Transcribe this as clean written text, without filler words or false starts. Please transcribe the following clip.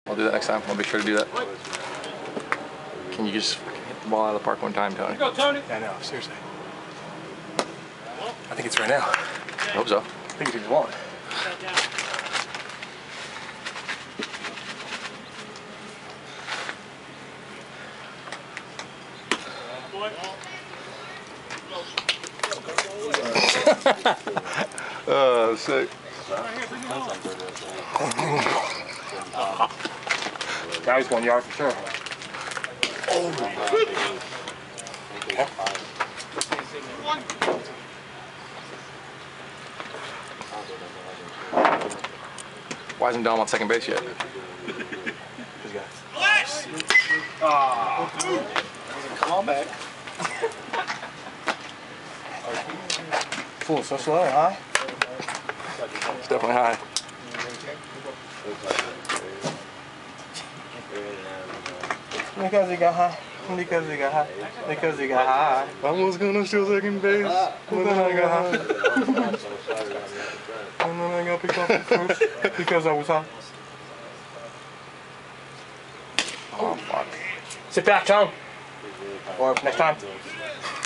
I'll do that next time. I'll be sure to do that. Can you just hit the ball out of the park one time, Tony? Go, Tony. Yeah, no, seriously. I think it's right now. I hope so. I think it's one. Oh, sick. Guy's 1 yard for sure. Why isn't Dom on second base yet? Come back. Fool, so slow and high. It's definitely high. Because he got high. Because he got high. Because he got high. I was gonna steal second base, but then I got high. And then I got picked up first because I was high. Oh, fuck. Sit back, Tom. Or next time.